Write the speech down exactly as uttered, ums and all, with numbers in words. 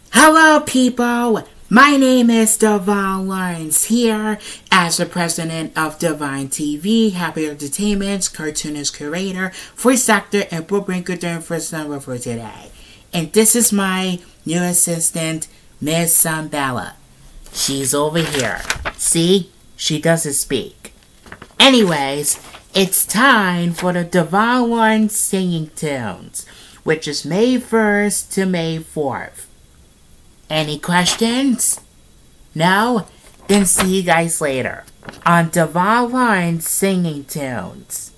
Hello, people! My name is Devon Lawrence here as the president of Divine T V, Happy Entertainment's cartoonist curator, voice actor, and bookbreaker during first number for today. And this is my new assistant, Miss Sambella. She's over here. See? She doesn't speak. Anyways, it's time for the Devon Lawrence singing tunes, which is May first to May fourth. Any questions? No? Then see you guys later on Devon Lawrence Singing Tunes.